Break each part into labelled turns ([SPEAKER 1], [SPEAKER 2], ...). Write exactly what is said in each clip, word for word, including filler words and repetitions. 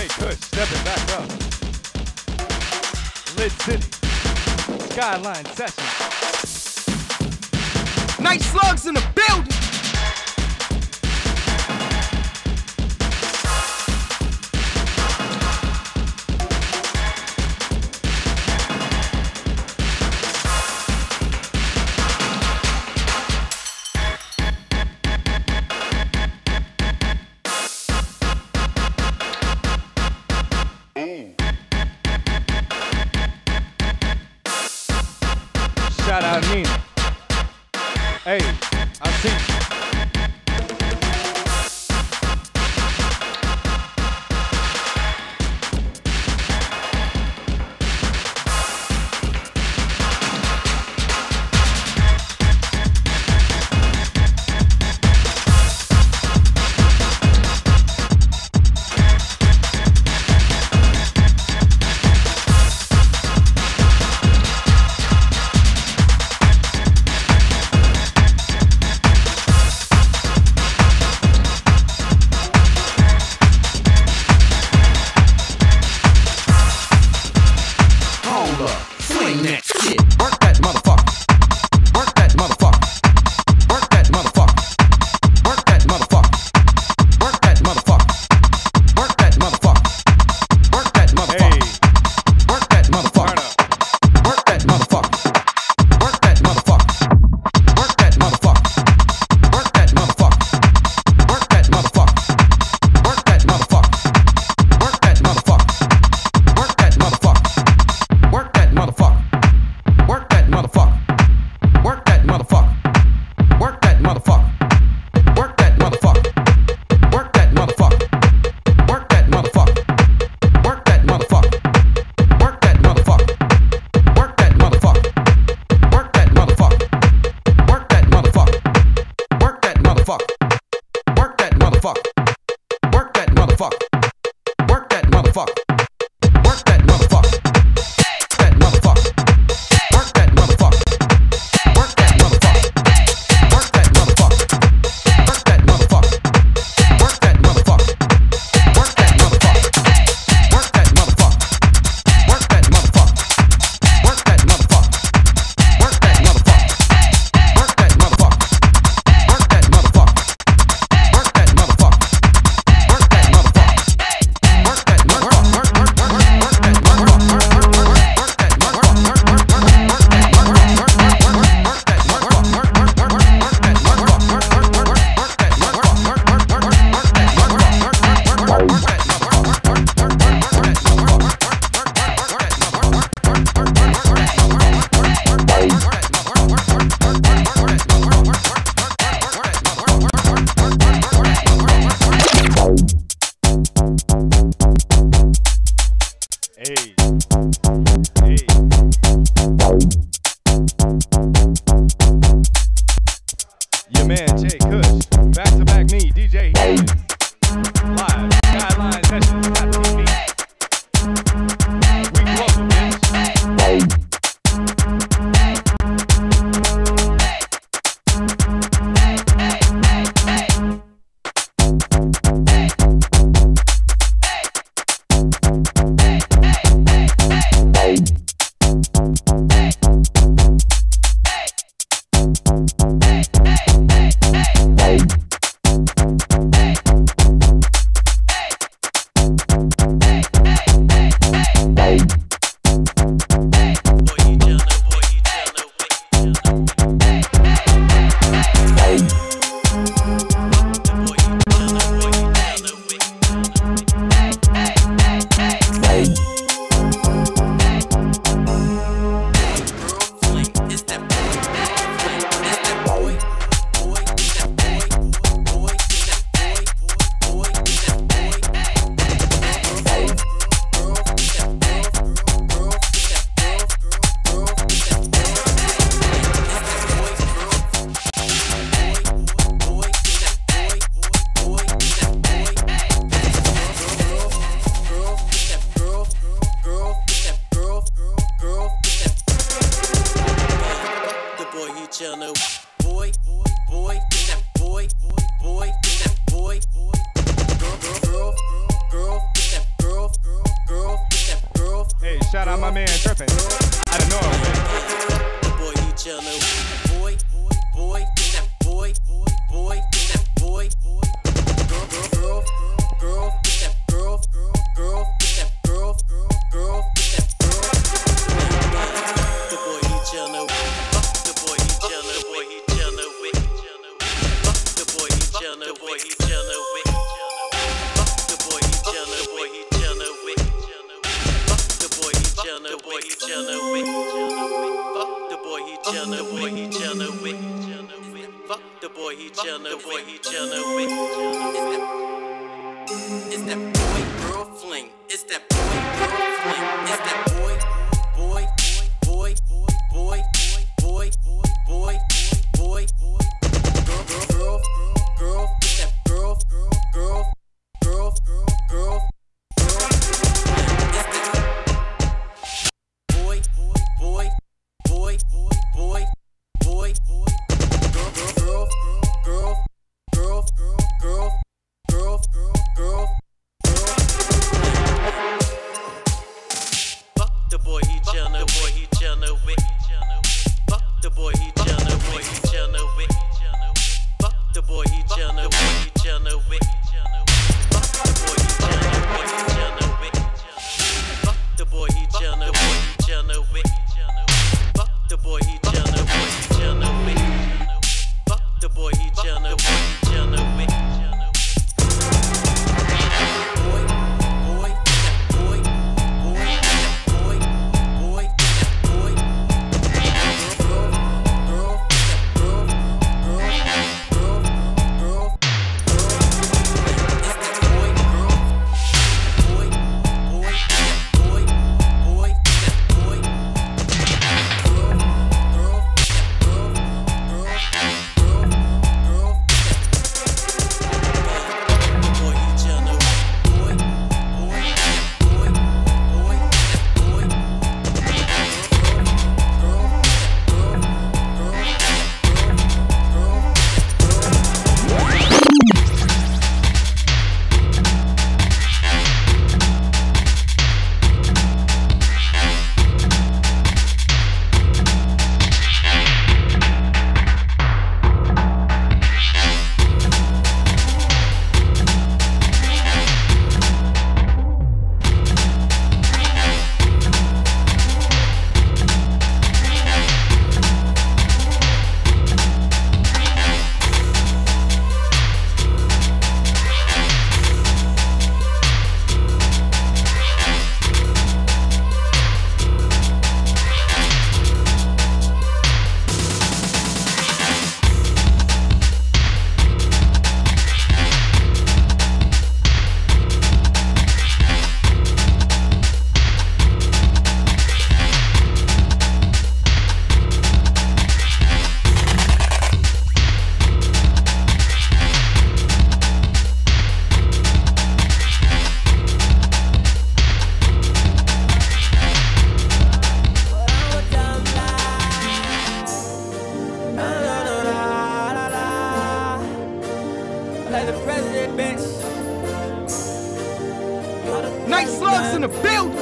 [SPEAKER 1] J Kush stepping back up. Lid City. Skyline Session.
[SPEAKER 2] Night Slugs in the building.
[SPEAKER 1] Shout out Nina. Hey, I seen you.
[SPEAKER 3] the boy he chillin' with. It's that boy girl fling. It's that boy girl fling. It's that boy, boy, boy, boy, boy, boy, boy, boy, girl, girl, girl, girl. It's that girl, girl, girl, girl, girl. Boy, boy, boy, boy, boy, girl, girl, girl, girl, girl, girl, girl, girl. Fuck the boy he chillin', the boy he chillin' with. Fuck the boy he chillin', boy he chillin' with. Fuck the boy he chillin', boy he chillin' with. Fuck the boy he chillin', boy he chillin' with. Fuck the boy he chillin', boy he chillin' with. Fuck the boy he chillin', boy he chillin' with. Fuck the boy he chillin', boy he chillin' with. Boy, boy, boy, boy, boy, boy, boy. Girl, girl, girl, girl, girl, girl, girl. It's that boy, girl. Boy, boy, boy, boy, boy. Girl, girl, girl, girl, girl, girl. The boy he chillin' with. Boy, boy, boy, boy, boy. Girl, girl, girl, girl, girl, girl.
[SPEAKER 2] Like the president, bitch. Night slugs in the building.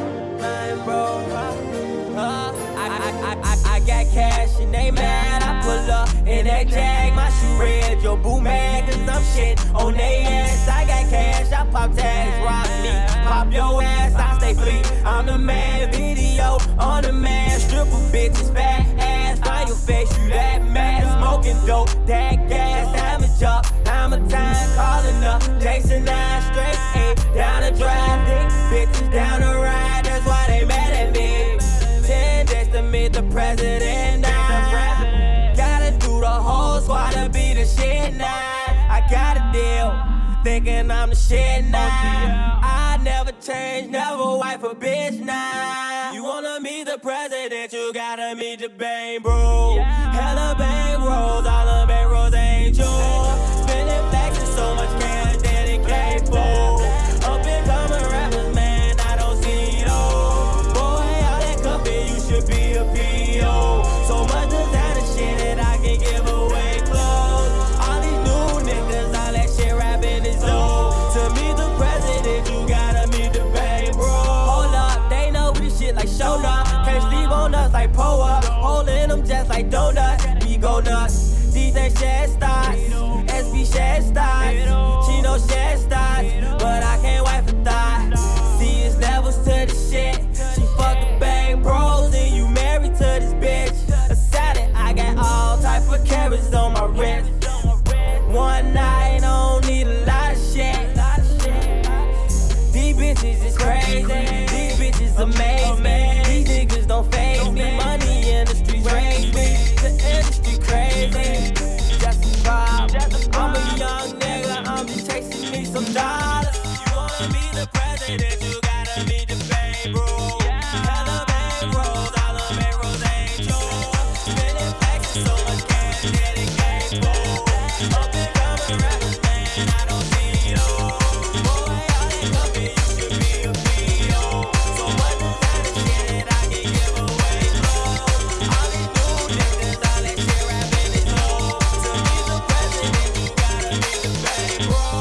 [SPEAKER 4] I, I, I, I got cash and they mad. I pull up in that jag, my shoe red, your boo mad, cause I'm shit on they ass. I got cash, I pop tags, rock me, pop your ass, I stay free. I'm the man, video on the man, stripper bitches, fat ass, find your face, you that mad, smoking dope, that gas, I'm a job, I'm a time calling up, Jason nine straight, eight, down the drive, thick bitches down the ride, that's why they mad at me. Ten days to meet the president now. Gotta do the whole squad to be the shit now. I got a deal, thinking I'm the shit now. I never change, never wife a bitch now. You wanna meet the president, you gotta meet the bang bro. Hella bang rolls, all the bang rolls ain't yours. Spinning flexing so much cash that it can't fold. Up and coming rappers, man, I don't see those. Boy, all that company, you should be a P O. So much designer shit that I can give away clothes. All these new niggas, all that shit rapping is old. To meet the president, you gotta meet the bang bro. Hold up, they know we shit like show up. Can't sleep on us like P O up. Holding them just like donuts. We go president, you gotta meet the bankroll. Hella bankrolls, all the bankrolls ain't yours. Spending packs and so much cash that it can't fold. Up and coming rappers, man, I don't see those. Boy, all that coffee, you should be a P O. So much designer shit I can give away clothes. All these new niggas, all that shit rapping is low. To be the president, you gotta meet the bankroll.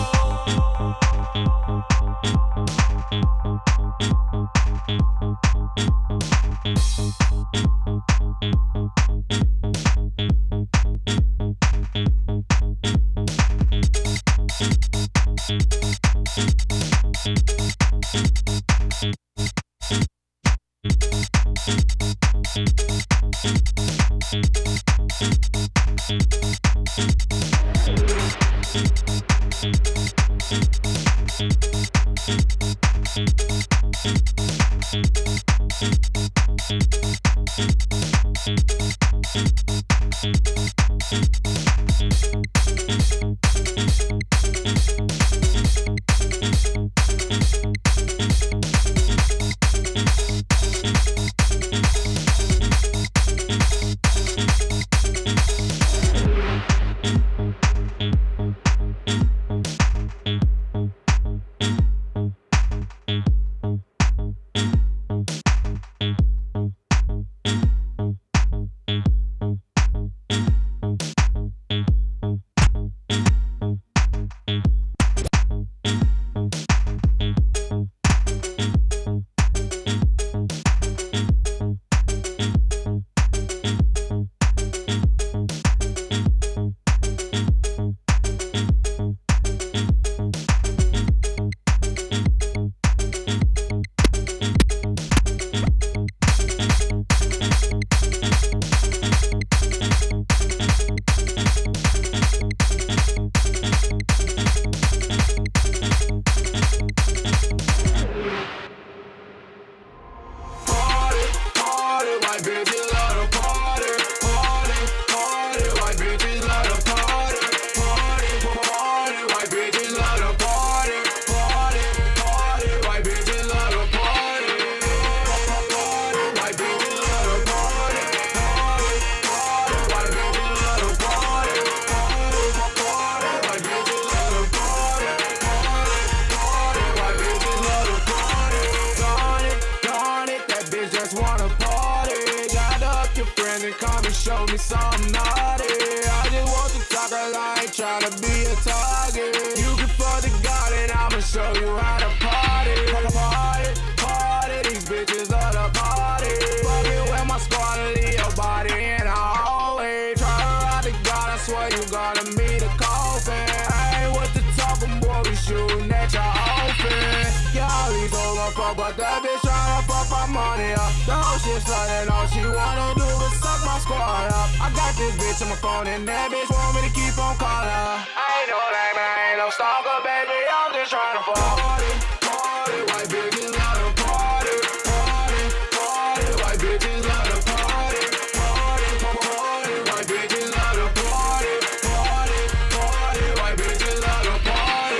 [SPEAKER 2] Show me something naughty. I just want to talk, cause I ain't tryna be a target. You can fuck the God and I'ma show you how to party. Party, party, these bitches are the party. Fucking with my squad, leave your body in a hallway. Try to ride the God, I swear you gonna meet a coffin. I ain't with the talking, boy, we shooting at your open. Y'all leave over fuck, but that bitch tryna fuck my money up. The whole shit started, all she wanna do is suck my squad up. I got this bitch on my phone and that bitch want me to keep on calling her. I ain't no lame, I ain't no stalker, baby, I'm just tryna party, party, white bitches love to party, party, party, white bitches love to party, party, party, white bitches love to party, party, party, white bitches love to party,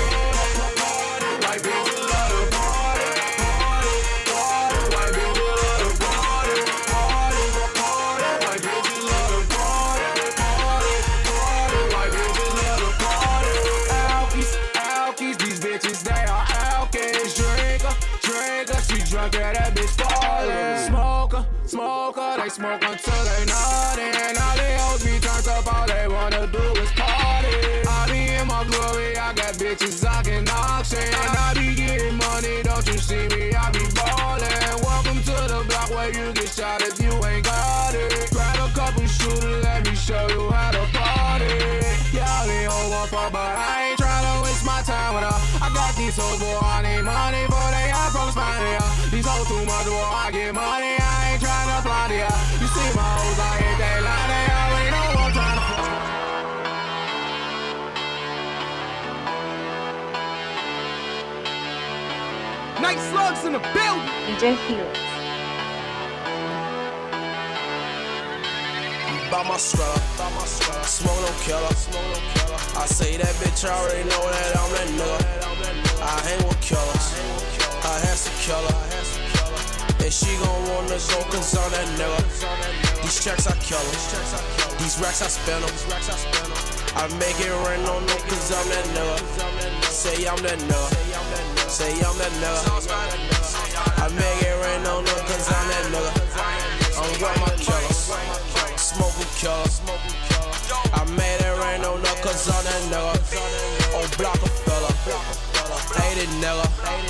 [SPEAKER 2] party, white bitches love to party, party, party, white bitches love to party, party, party, white bitches love to party, party, party, white bitches love to party. Alkies, alkies, these bitches they are alkies. Drinker, drinker, she drunk and that bitch falling. Smoker, smoker, they smoke until they nothing. All they hoes be turned up, all they wanna do is party. I be in my glory, I got bitches I can auction. I be getting money, don't you see me? I be ballin'. Welcome to the block where you get shot if you ain't got it. Grab a couple shooters, let me show you how to party. Y'all ain't hold one for, but I ain't tryna waste my time with her. I got these hoes, boy, I need money, boy, they got from Spania. These hoes too much, boy, I get money, I ain't tryna fly to ya. You see my hoes, I hit they line, they already know I'm tryna fuck. Night slugs in the building.
[SPEAKER 5] D J Helix.
[SPEAKER 6] By my scrub, smoke no killer. I say that bitch already know that I'm that nigga. I hang with killers. handsome killer. And she gon' wanna go cause I'm that nigga. These checks I kill 'em. These racks I spend 'em. I make it rain on them cause I'm that nigga. Say I'm that nigga. Say I'm that nigga. I make it rain on them cause I'm that nigga. I'm with my killers. Smoking killers. I made it rain on them cause I'm that nigga. On block a fella. Hate it nigga.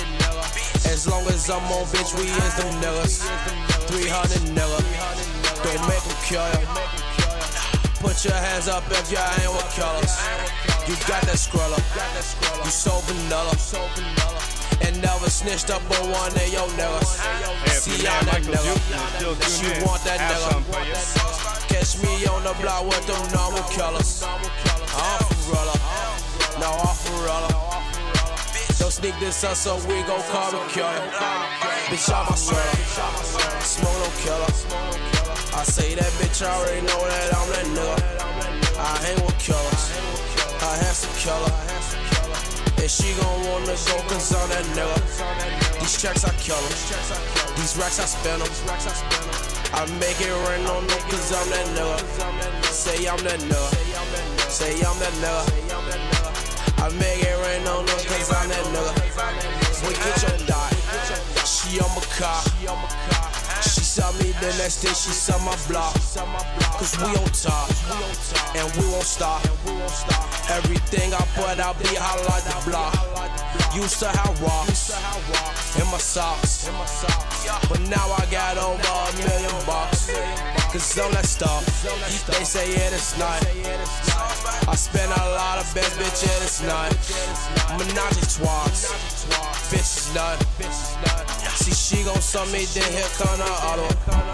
[SPEAKER 6] As long as I'm on, bitch, we is them niggas. three hundred nigga. Don't make them kill ya. Put your hands up if y'all ain't with killers. You got that scruller. You so vanilla. And never snitched up on one of your niggas. See y'all that nigga. She want that nigga. Catch me on the block with them normal killers. I'm for real. No, I'm for real. Don't sneak this up so we gon' call and kill ya. Bitch, I'm a sweater. Smoke no killer. I say that bitch already know that I'm that nigga. I hang with killers. I handsome killer. And she gon' wanna go cause I'm that nigga. These checks I kill 'em. These racks I spend 'em. I make it rain on them cause I'm that nigga. Say I'm that nigga. Say I'm that nigga. I make it rain on them cause I'm that nigga. We get your dot. She on my car. She saw me the next day, she saw my block. Cause we on top. And we won't stop. Everything I put out be hot like the block. Used to have rocks in my socks. But now I got over a million bucks. Cause I'm that stuff. They say it is not. I spend a lot of best bitch it is not. Menage twats. Bitch is nut. See she gon' suck me, then here come the other.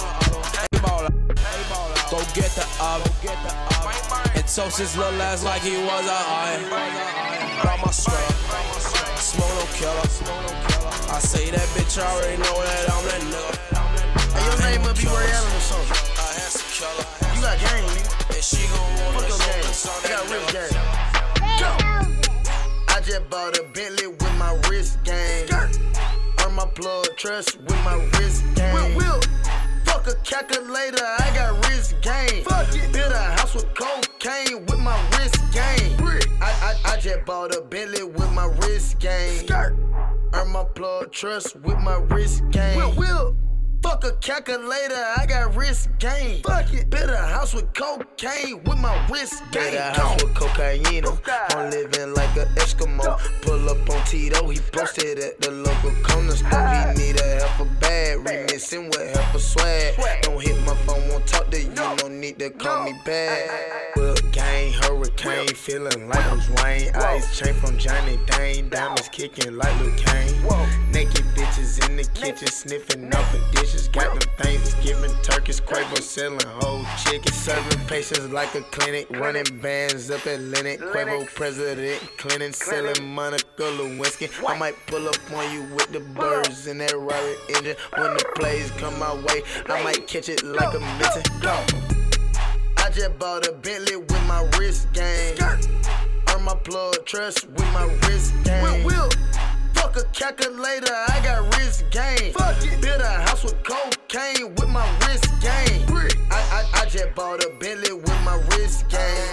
[SPEAKER 6] Go get the oven. And toast his little ass like he was a iron. Brought my strap. Smoke no killer. I say that bitch already know that I'm that nigga.
[SPEAKER 5] Hey, your name must be Ray Allen or something.
[SPEAKER 6] I had some killer.
[SPEAKER 5] You got game, nigga.
[SPEAKER 6] And she gon' wanna
[SPEAKER 5] Fuck your
[SPEAKER 6] go
[SPEAKER 5] game.
[SPEAKER 6] cause I'm
[SPEAKER 5] I got
[SPEAKER 6] that
[SPEAKER 5] real
[SPEAKER 6] nigga.
[SPEAKER 5] game. Go. I just bought a Bentley with my wrist game. Earn my plug trust with my wrist game. Will, will. Fuck a calculator, I got wrist game. Build a house with cocaine with my wrist game. I, I, I just bought a Bentley with my wrist game. Earn my plug trust with my wrist game. Will, will. Fuck a calculator, I got wrist game. Fuck it. Build a house with cocaine with my wrist game. Build a house with cocaine. I'm living like an Eskimo. Pull up on Tito, he posted at the local corner store. He need a helper bag, remixing with helper swag. Don't hit my phone, won't talk to you, no need to call me back. Well, gang, hurricane, feeling like I'm Wayne. Ice chain from Johnny Dane, diamonds kicking like Lil Kane. Naked bitches in the kitchen, sniffing off the dish. Got them Thanksgiving turkeys, Quavo selling whole chicken, serving patients like a clinic, running bands up at Lennox. Quavo president, Clinton selling Monica Lewinsky. I might pull up on you with the birds in that Rari engine. When the plays come my way, I might catch it like a mitten. I just bought a Bentley with my wrist game. Earn my plug trust with my wrist game. Fuck a calculator, I got wrist game. Build a house with cocaine with my wrist game. I, I, I just bought a Bentley with my wrist game.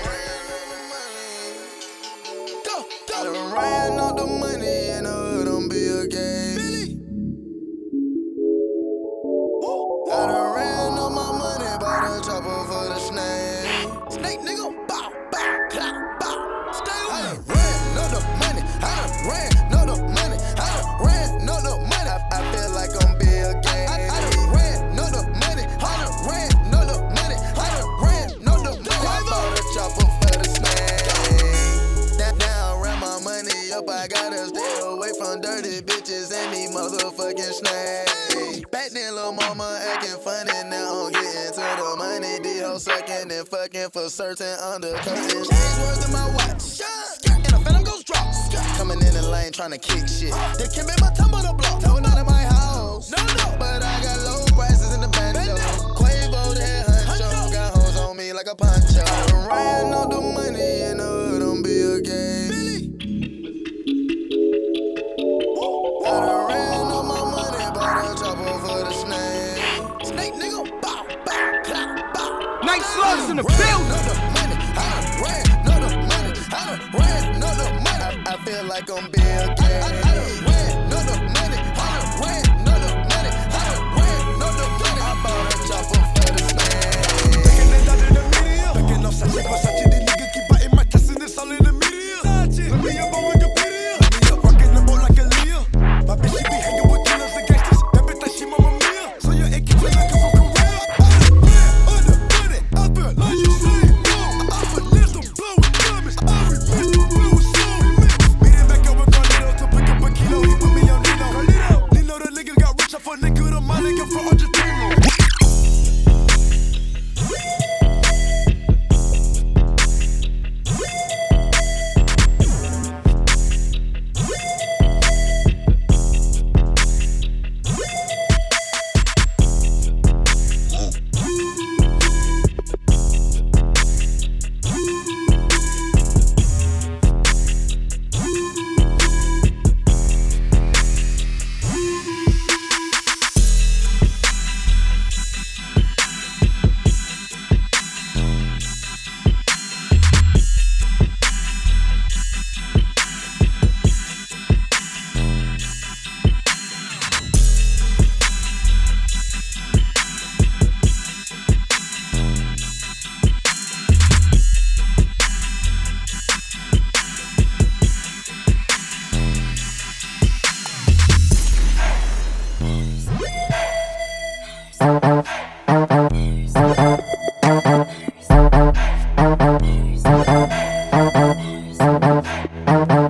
[SPEAKER 5] Go, go. I done ran all the money in the hood on Bill Gates. I done ran all my money, bought a chopper for the snake. Snake nigga, bow, bow, clap, bow. Stay away. I done ran all the money, I done ran all the money. I done ran all the money, I, I feel like I'm Bill Gates. I, I done ran all the money, I done ran all the money, I done ran all the money. I bought a chopper for the snake. Now, now I ran my money up, I gotta stay away from dirty bitches and these motherfucking snakes. Back then, lil' mama acting funny, now I'm getting to the money. The hoe sucking and fucking for certain undercutting. Change words in my watch, and a phantom goes drop. Coming in the lane trying to kick shit. They can't make my tumble the block. Tell not in my house, no, no. But I got low prices in the bando. Quavo, the head honcho, got hoes on me like a poncho. I done ran all the money in the hood on Bill Gates. I done ran all my money.
[SPEAKER 1] the building.
[SPEAKER 5] I feel like I'm Bill Gates. I done ran another money. I done ran another money. I done ran another money. I bought a chopper for the slang. Taking it out in the media. Looking up Sachi Versace. These niggas keep biting my chest and it's all in the media. Let me up on Wikipedia. Let me up rocking the boat like a Leah. My bitch she be hanging with killers and gangsters. That bitch that she mama mia. So your ain't keep like from Korea. I done ran under money. I feel like you say no. I finesse them blow with diamonds. I remix the blue with soul. Kilo, he put me on Nino. Nino, the nigga got rich off a nigga, the my nigga from Argentina.
[SPEAKER 7] Bye.